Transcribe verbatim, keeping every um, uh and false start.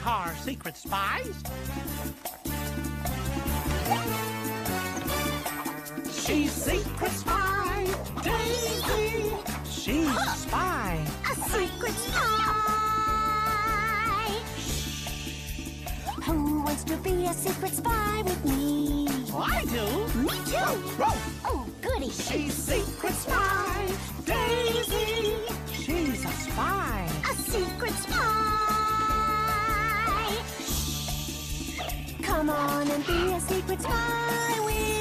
car secret spies. She's secret spy, Daisy. She's a spy. A secret spy. Who wants to be a secret spy with me? Oh, I do. Me too. Oh, goody. She's secret spy, Daisy. She's a spy. A secret spy. Come on and be a secret spy with